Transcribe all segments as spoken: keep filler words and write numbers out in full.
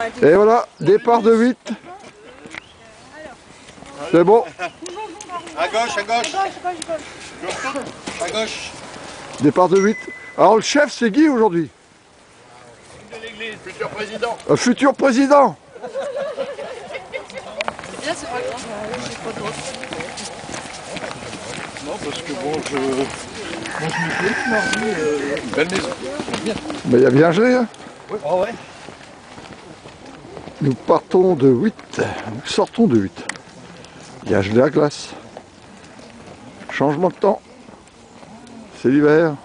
Et voilà, départ de huit. C'est bon. À gauche, à gauche. À gauche. Départ de huit. Alors le chef c'est Guy aujourd'hui. De l'église, futur président. Un futur président. Et là, c'est pas grand. J'ai pas d'autre. Non, parce que bon, je... Moi, je me fais mardi, euh... belle maison. Bien. Mais il y a bien gelé, hein. Oui. Oh ouais. Nous partons de huit. Nous sortons de huit. Il y a gelé à glace. Changement de temps. C'est l'hiver.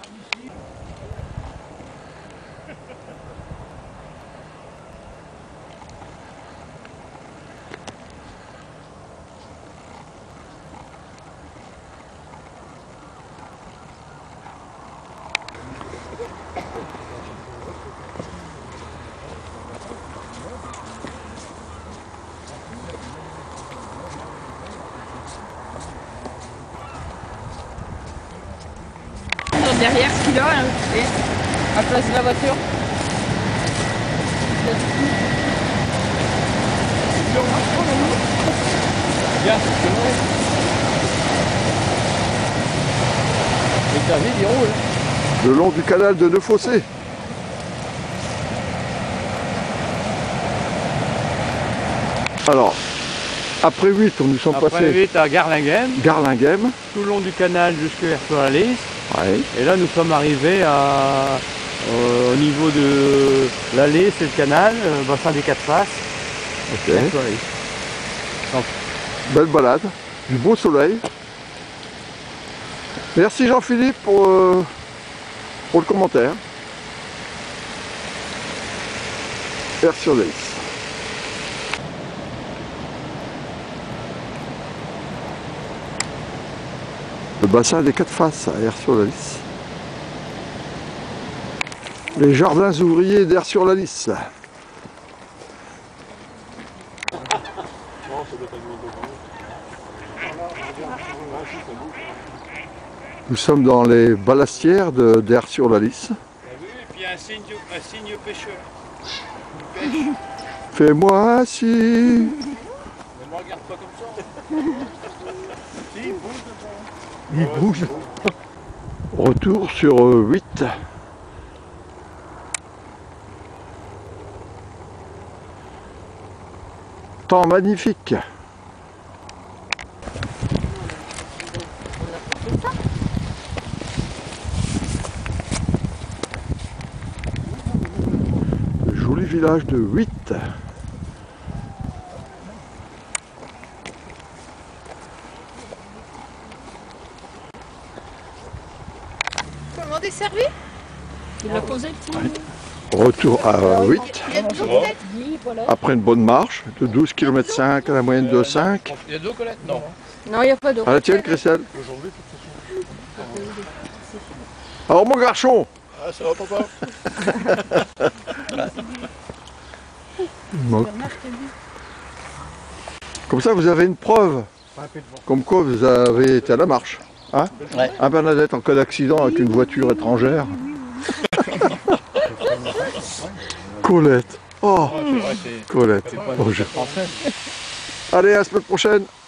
Derrière ce qu'il a, hein, et à place de la voiture. Bien, c'est vrai. Le David, il roule. Le long du canal de Neuf-Fossés. Alors, après huit, nous sommes Après passés huit à Garlinghem, Garlinghem. tout le long du canal jusqu'à Hersola-Lys. Ouais. Et là, nous sommes arrivés à, euh, au niveau de la Lys et le canal, euh, bassin des Quatre Faces. Ok. Hersola-Lys. Donc, Belle balade, du beau soleil. Merci Jean-Philippe pour, euh, pour le commentaire. Hersola-Lys. Le bassin des Quatre Faces à Hersola-Lys. Les jardins ouvriers d'Hersola-Lys. Nous sommes dans les balastières d'Hersola-Lys. Et puis un signe, un signe pêcheur. Fais-moi si. Ne me regarde pas comme ça. Si, il bouge devant. Il bouge. Retour sur huit. Temps magnifique. Le joli village de huit. Comment desservi? Il l'a posé le petit. Retour à huit. Il y a de l'eau peut-être? Après une bonne marche de douze kilomètres cinq à la moyenne de cinq. Il y a deux Colette? Non. Non, il n'y a pas d'eau. À la tienne, Christelle. Aujourd'hui, Alors, mon garçon. ah, ça va, papa? Il moque. Comme ça, vous avez une preuve. Comme quoi, vous avez été à la marche. Hein? Ouais. Un Bernadette en cas d'accident avec une voiture étrangère. Colette. Oh, Ouais, c'est vrai, c'est- Colette. c'est pas Oh, une je- française. Allez, à la semaine prochaine.